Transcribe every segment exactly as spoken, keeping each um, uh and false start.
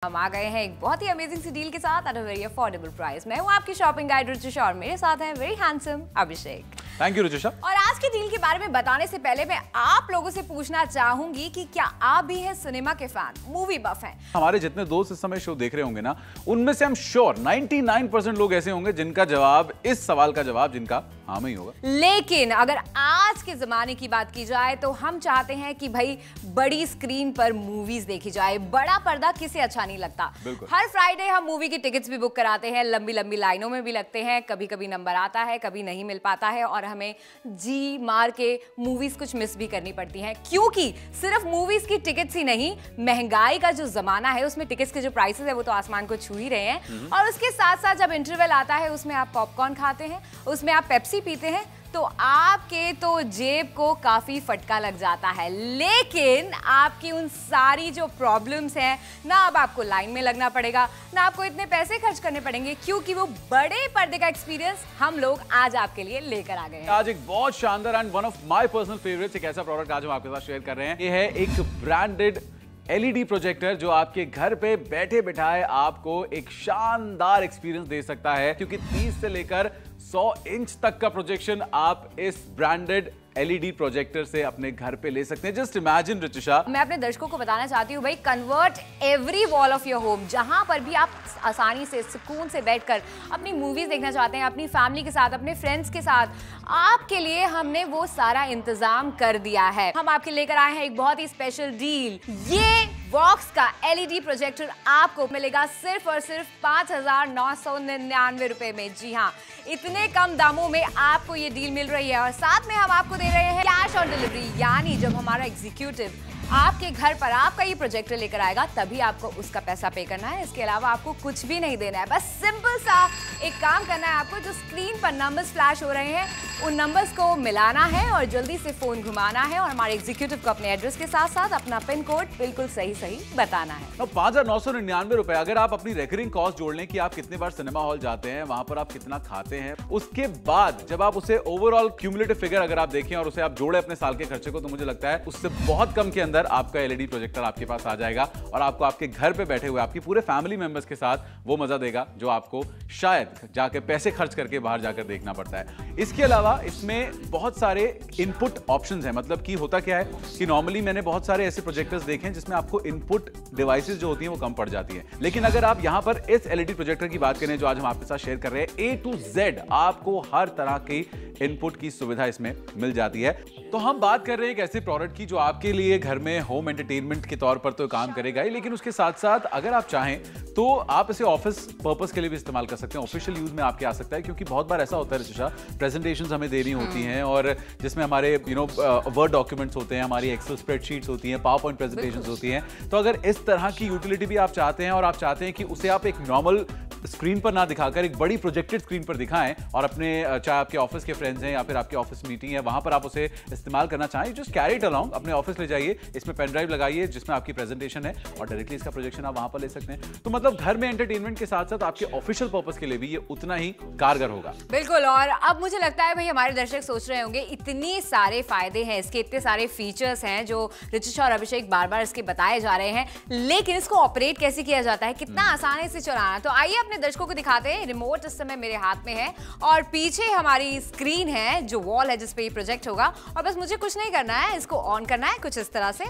हम आ गए हैं एक बहुत ही अमेजिंग सी डील के साथ at a very affordable price. मैं हूँ आपकी शॉपिंग गाइड रुचिशा और मेरे साथ हैं very handsome Abhishek. Thank you Ruchisha. और आज की डील के बारे में बताने से पहले मैं आप लोगों से पूछना चाहूंगी कि क्या आप भी हैं सिनेमा के फैन, मूवी बफ हैं? हमारे जितने दोस्त इस समय शो देख रहे होंगे ना, उनमें से हम श्योर निन्यानवे परसेंट लोग ऐसे होंगे जिनका जवाब, इस सवाल का जवाब जिनका हाँ में ही होगा। लेकिन अगर आज के जमाने की बात की जाए तो हम चाहते हैं कि भाई बड़ी स्क्रीन पर मूवीज देखी जाए। बड़ा पर्दा किसे अच्छा नहीं लगता। हर फ्राइडे हम मूवी की टिकट्स भी बुक कराते हैं, लंबी लंबी लाइनों में भी लगते हैं, कभी कभी नंबर आता है, कभी नहीं मिल पाता है और हमें जी मार के मूवीज कुछ मिस भी करनी पड़ती हैं, क्योंकि सिर्फ मूवीज की टिकट्स ही नहीं, महंगाई का जो जमाना है उसमें टिकट्स के जो प्राइसेस है वो तो आसमान को छू ही रहे हैं। और उसके साथ साथ जब इंटरवल आता है उसमें आप पॉपकॉर्न खाते हैं, उसमें आप पेप्सी पीते हैं, तो आपके तो जेब को काफी फटका लग जाता है। लेकिन आपकी उन सारी जो प्रॉब्लम्स हैं ना, अब आपको लाइन में लगना पड़ेगा ना आपको इतने पैसे खर्च करने पड़ेंगे, क्योंकि वो बड़े पर्दे का एक्सपीरियंस हम लोग आज आपके लिए लेकर आ गए हैं। आज एक बहुत शानदार and one of my personal favourites एक ऐसा प्रोडक्ट आज हम आपके साथ शेयर कर रहे हैं। ये है एक ब्रांडेड एलईडी प्रोजेक्टर जो आपके घर पे बैठे बिठाए आपको एक शानदार एक्सपीरियंस दे सकता है, क्योंकि तीस से लेकर सौ इंच तक का प्रोजेक्शन आप इस ब्रांडेड एलईडी प्रोजेक्टर से अपने घर पे ले सकते हैं। जस्ट इमेजिन रुचिशा, मैं अपने दर्शकों को बताना चाहती हूँ भाई, convert every wall of your home. जहां पर भी आप आसानी से सुकून से बैठकर अपनी मूवीज देखना चाहते हैं, अपनी फैमिली के साथ, अपने फ्रेंड्स के साथ, आपके लिए हमने वो सारा इंतजाम कर दिया है। हम आपके लेकर आए हैं एक बहुत ही स्पेशल डील। ये वॉक्स का एलईडी प्रोजेक्टर आपको मिलेगा सिर्फ और सिर्फ पांच हजार नौ सौ निन्यानवे रुपए में। जी हाँ, इतने कम दामों में आपको ये डील मिल रही है और साथ में हम आपको दे रहे हैं कैश ऑन डिलीवरी। यानी जब हमारा एग्जीक्यूटिव आपके घर पर आपका ये प्रोजेक्टर लेकर आएगा तभी आपको उसका पैसा पे करना है। इसके अलावा आपको कुछ भी नहीं देना है। बस सिंपल सा एक काम करना है आपको, जो स्क्रीन पर नंबर्स फ्लैश हो रहे हैं उन नंबर्स को मिलाना है और जल्दी से फोन घुमाना है और हमारे एग्जीक्यूटिव को अपने एड्रेस के साथ साथ अपना पिन कोड बिल्कुल सही सही बताना है। तो पांच हजार नौ सौ निन्यानवे रुपए अगर आप अपनी रेकरिंग कॉस्ट जोड़ लें कि आप कितने बार सिनेमा हॉल जाते हैं, वहां पर आप कितना खाते हैं, उसके बाद जब आप उसे ओवरऑल क्यूमुलेटिव फिगर अगर आप देखें और उसे आप जोड़े अपने साल के खर्चे को, तो मुझे लगता है उससे बहुत कम के अंदर आपका एलईडी प्रोजेक्टर आपके पास आ जाएगा और आपको आपके घर पे बैठे हुए आपकी पूरे फैमिली मेंबर्स के साथ वो मजा देगा जो आपको शायद जाके पैसे खर्च करके बाहर जाकर देखना पड़ता है। इसके अलावा इसमें बहुत सारे इनपुट ऑप्शंस हैं। मतलब कि होता क्या है कि नॉर्मली मैंने बहुत सारे ऐसे प्रोजेक्टर्स देखे हैं जिसमें आपको इनपुट डिवाइसेस जो होती हैं वो कम पड़ जाती हैं, लेकिन अगर आप यहां पर इस एलईडी प्रोजेक्टर की बात करें जो आज हम आपके साथ शेयर कर रहे हैं, ए टू जेड आपको हर तरह की इनपुट की सुविधा इसमें मिल जाती है। तो हम बात कर रहे हैं एक ऐसे प्रोडक्ट की जो आपके लिए घर में होम एंटरटेनमेंट के तौर पर तो काम करेगा ही, लेकिन उसके साथ साथ अगर आप चाहें तो आप इसे ऑफिस पर्पस के लिए भी इस्तेमाल कर सकते हैं। ऑफिशियल यूज में आपके आ सकता है, क्योंकि बहुत बार ऐसा होता है रिचिशा, प्रेजेंटेशंस हमें देनी होती हैं और जिसमें हमारे यू नो वर्ड डॉक्यूमेंट्स होते हैं, हमारी एक्सेल स्प्रेडशीट्स होती हैं, पावर पॉइंट प्रेजेंटेशंस होती हैं। तो अगर इस तरह की यूटिलिटी भी आप चाहते हैं और आप चाहते हैं कि उसे आप एक नॉर्मल स्क्रीन पर ना दिखाकर एक बड़ी प्रोजेक्टेड स्क्रीन पर दिखाएं और अपने चाहे आपके ऑफिस के फ्रेंड्स हैं या फिर आपके ऑफिस मीटिंग है वहां पर आप उसे इस्तेमाल करना चाहें, जस्ट कैरी इट अलोंग, अपने ऑफिस ले जाइए, इसमें पेन ड्राइव लगाइए जिसमें आपकी प्रेजेंटेशन है और डायरेक्टली इसका प्रोजेक्शन आप वहां पर ले सकते हैं। तो मतलब घर में एंटरटेनमेंट के साथ साथ आपके ऑफिशियल पर्पस के लिए भी ये उतना ही कारगर होगा। बिल्कुल। और अब मुझे लगता है भाई हमारे दर्शक सोच रहे होंगे इतने सारे फायदे हैं इसके, इतने सारे फीचर्स हैं जो रिचिशा और अभिषेक बार बार इसके बताए जा रहे हैं, लेकिन इसको ऑपरेट कैसे किया जाता है, कितना आसानी से चलाना। तो आइए अपने दर्शकों को दिखाते हैं। रिमोट इस समय मेरे हाथ में है और पीछे हमारी स्क्रीन है जो वॉल है जिस पे ये प्रोजेक्ट होगा और बस मुझे कुछ नहीं करना है, इसको ऑन करना है कुछ इस तरह से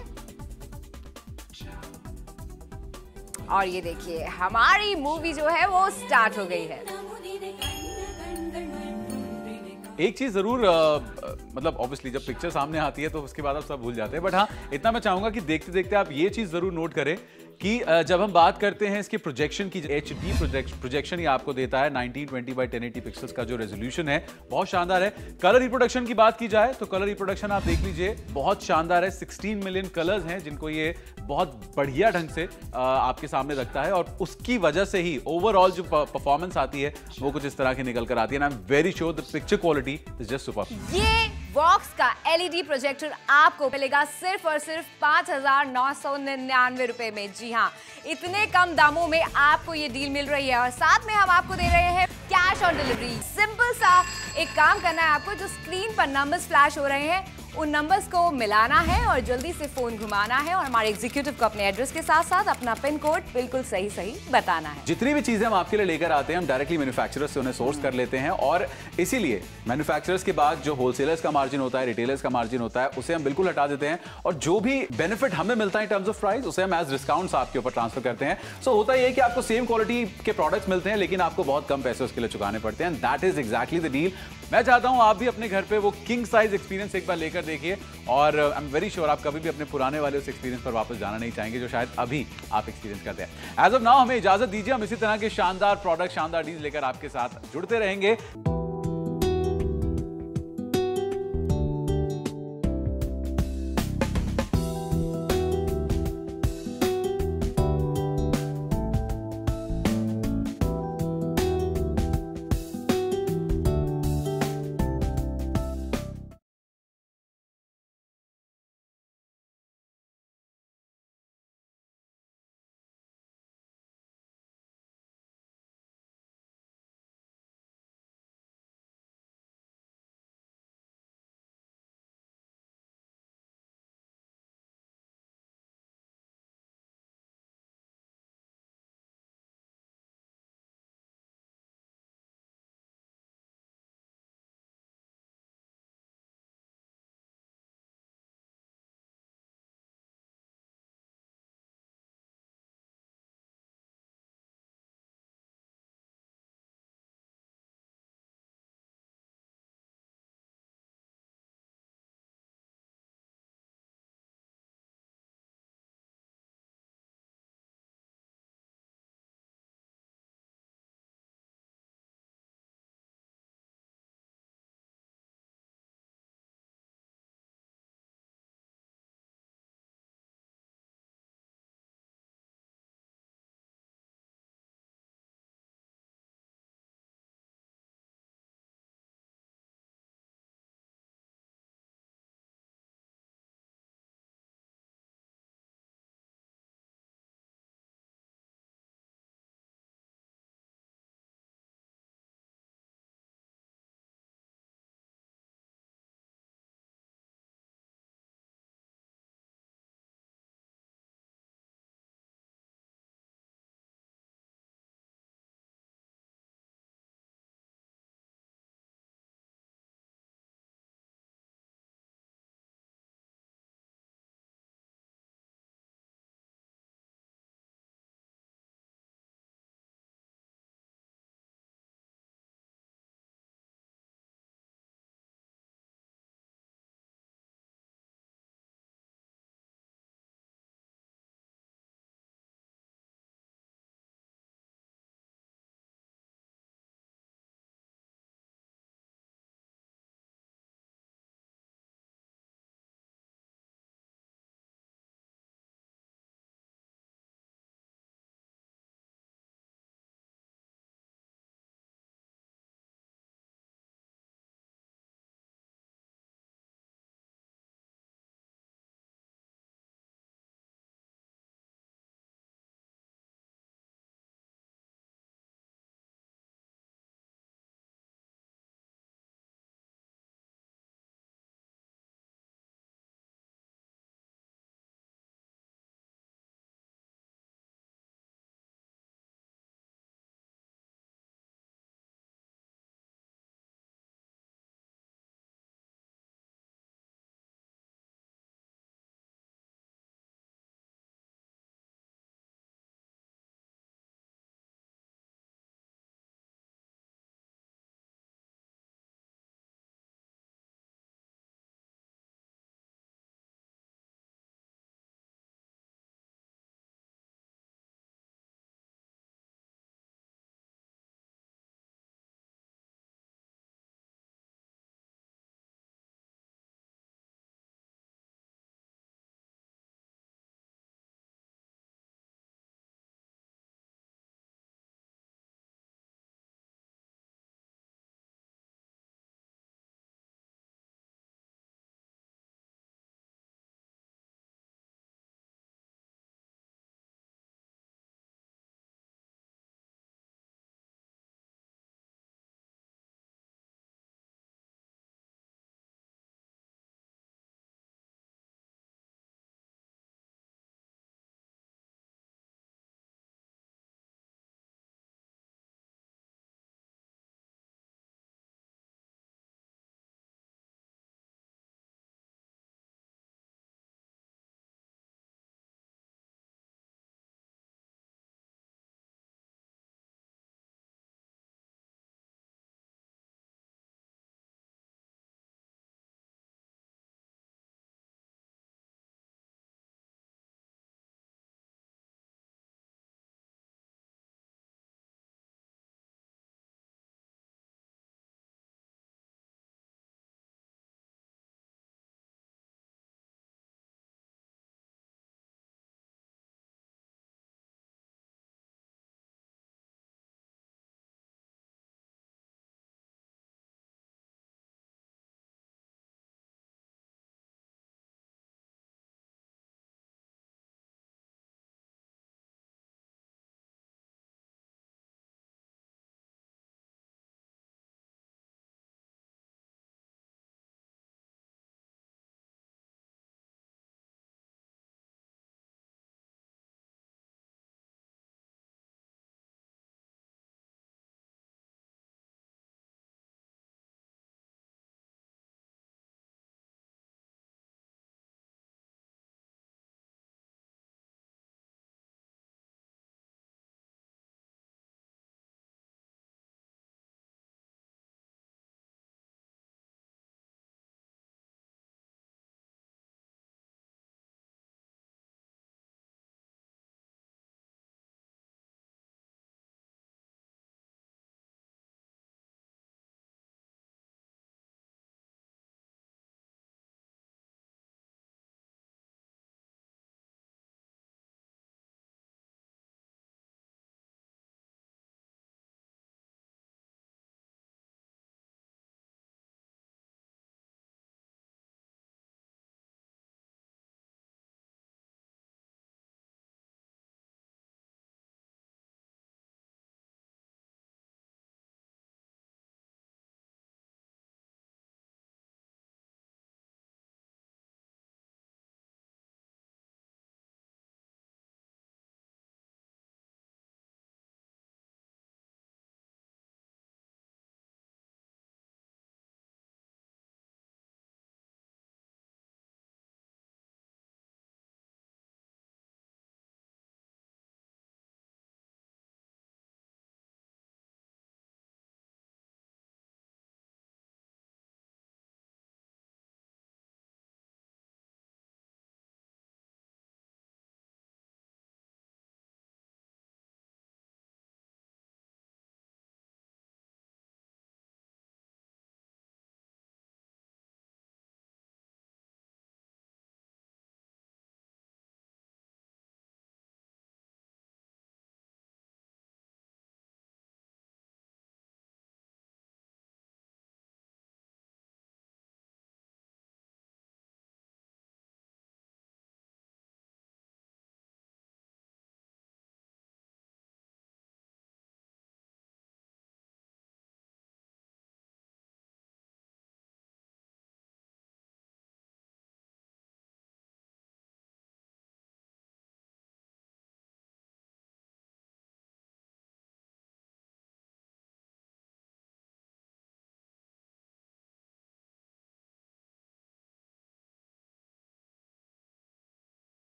और ये देखिए हमारी मूवी जो है वो स्टार्ट हो गई है। एक चीज जरूर आ, मतलब ऑब्वियसली जब पिक्चर सामने आती है तो उसके बाद आप सब भूल जाते हैं, बट हाँ इतना मैं चाहूंगा कि देखते देखते आप ये चीज जरूर नोट करें कि जब हम बात करते हैं इसके प्रोजेक्शन की, एचडी प्रोजेक्शन ही आपको देता है nineteen twenty by ten eighty pixels का जो रेजोल्यूशन है बहुत शानदार है। कलर रिप्रोडक्शन की बात की जाए तो कलर रिप्रोडक्शन आप देख लीजिए बहुत शानदार है। सोलह मिलियन कलर्स हैं जिनको ये बहुत बढ़िया ढंग से आपके सामने रखता है और उसकी वजह से ही ओवरऑल जो परफॉर्मेंस आती है वो कुछ इस तरह की निकल कर आती है। I am very sure the picture quality is just super. ये वॉक्स का एलईडी प्रोजेक्टर आपको मिलेगा सिर्फ और सिर्फ पांच हजार नौ सौ निन्यानवे रुपए में। जी हाँ, इतने कम दामों में आपको ये डील मिल रही है और साथ में हम आपको दे रहे हैं कैश ऑन डिलीवरी। सिंपल सा एक काम करना है आपको, जो स्क्रीन पर नंबर्स फ्लैश हो रहे हैं उन नंबर्स को मिलाना है और जल्दी से फोन घुमाना है और हमारे एग्जीक्यूटिव को अपने एड्रेस के साथ साथ अपना पिन कोड बिल्कुल सही सही बताना है। जितनी भी चीजें हम आपके लिए लेकर आते हैं हम डायरेक्टली मैन्युफैक्चरर्स से उन्हें सोर्स कर लेते हैं और इसीलिए मैन्युफैक्चरर्स के बाद जो होलसेलर्स का मार्जिन होता है, रिटेलर्स का मार्जिन होता है, उसे हम बिल्कुल हटा देते हैं और जो भी बेनिफिट हमें मिलता है इन टर्म्स ऑफ प्राइस उसे हम एज डिस्काउंट्स आपके ऊपर ट्रांसफर करते हैं। सो so, होता यह है कि आपको सेम क्वालिटी के प्रोडक्ट्स मिलते हैं लेकिन आपको बहुत कम पैसे उसके लिए चुकाने पड़ते हैं। That is exactly the deal. मैं चाहता हूं आप भी अपने घर पे वो किंग साइज एक्सपीरियंस एक बार लेकर देखिए और आई एम वेरी श्योर आप कभी भी अपने पुराने वाले उस एक्सपीरियंस पर वापस जाना नहीं चाहेंगे जो शायद अभी आप एक्सपीरियंस करते हैं। एज ऑफ नाउ हमें इजाजत दीजिए, हम इसी तरह के शानदार प्रोडक्ट, शानदार डील लेकर आपके साथ जुड़ते रहेंगे।